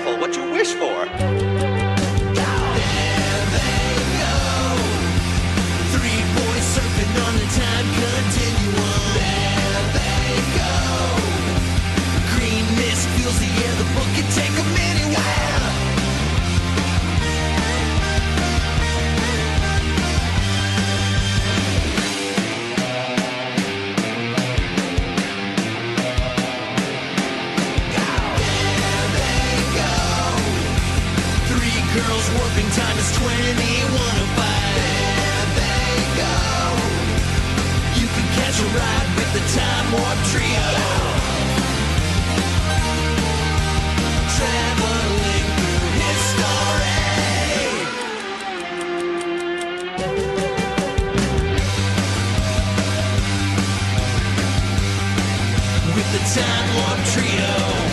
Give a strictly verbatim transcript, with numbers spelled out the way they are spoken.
careful what you wish for. There they go. Three boys surfing on the time continuum. There they go. Green mist fills the air. The book can take them anywhere. Girls warping time is twenty-one oh five. There they go. You can catch a ride with the Time Warp Trio. Traveling through history with the Time Warp Trio.